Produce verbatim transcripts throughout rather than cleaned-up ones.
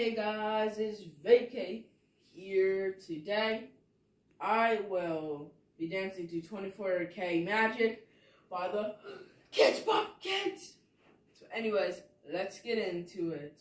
Hey guys, it's Vacay here. Today I will be dancing to twenty-four K Magic by the Kids Pop Kids. So anyways, let's get into it.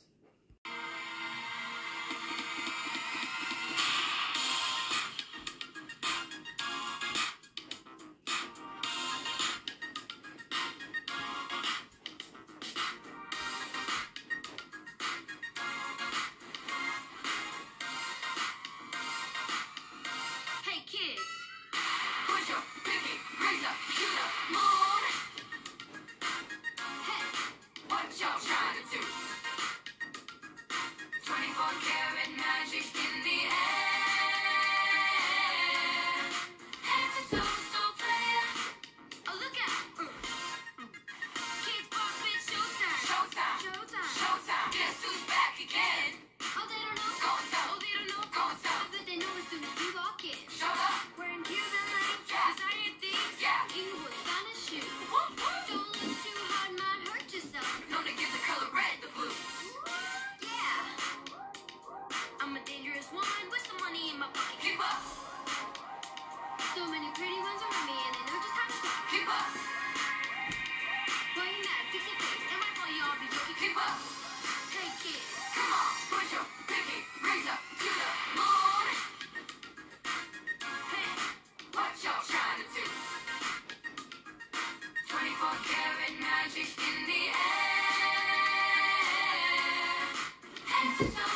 twenty-four karat magic in the air. Head to toe, so player. Oh, look out. Kids pop, it's showtime. Showtime. Showtime. Showtime. Guess who's back again? Oh, they don't know. Go stop. Oh, they don't know. Go stop. But they know as soon as we walk in. Show up. Wearing cute and light. Yeah. Designer things. Yeah. Inglewood on a shoe. Whoop, whoop. Don't look too hard, might hurt yourself. Known to give the color red the blue. I'm a dangerous woman with some money in my pocket. Keep up. So many pretty ones around me and they know just how to talk. Keep up. Why you mad? Fix your face. Am I calling you all be joking? Keep up. Hey kids, come on, put your pinky rings up to the moon. Hey, what y'all trying to do? twenty-four karat magic in the air. Head to toe.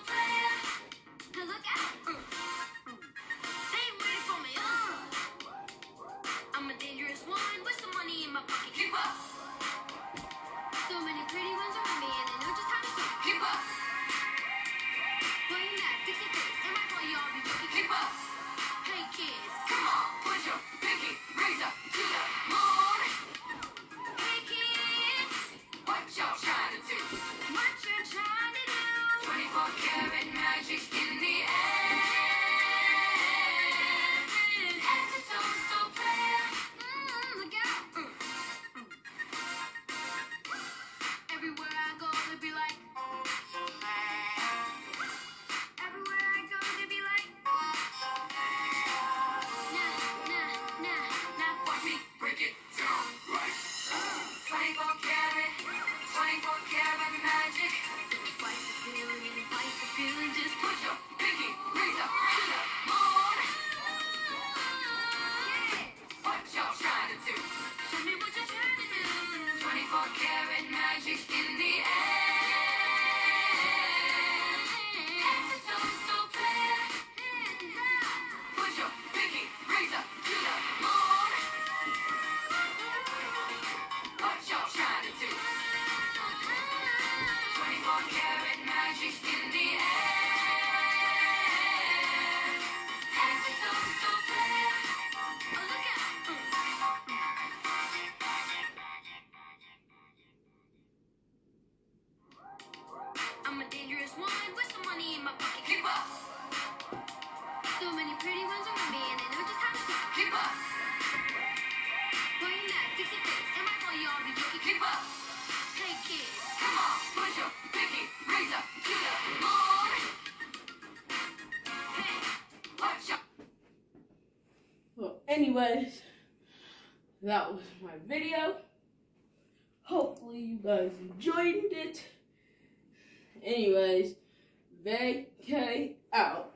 So many pretty ones around me and they know just how to talk. Keep up. Why you mad? Fix your face. Am I calling you all be joking? Keep up. Hey kids, come on, put your pinky rings up to the moon. Hey kids, what y'all trying to do? What you trying to do? twenty-four karat magic in the air. Head to toe, so player. Mm, look out. Mm. Everywhere I go, they be like. Everywhere I go, they be like. Nah, nah, nah, nah. Watch me break it down right. twenty-four karat, twenty-four karat magic. Fight the feeling, fight the feeling. Just put your pinky rings up to the moon. Yeah. What y'all trying to do? Show me what you're trying to do. twenty-four karat magic in the air. Head to toe, so player. Put your pinky rings up to the moon. What y'all trying to do? twenty-four karat magic in the air. Head to toe, so player. Oh, look out. I'm a dangerous woman with some money in my pocket. Keep up. So many pretty ones around me and they know just how to talk. Keep up. Why you mad? Fix your face. Am I calling you all be joking? Keep up. Hey kids, come on, put your pinky rings up to the moon. Hey, watch out. Well, anyways, that was my video. Hopefully you guys enjoyed it. Anyways, Vacay out.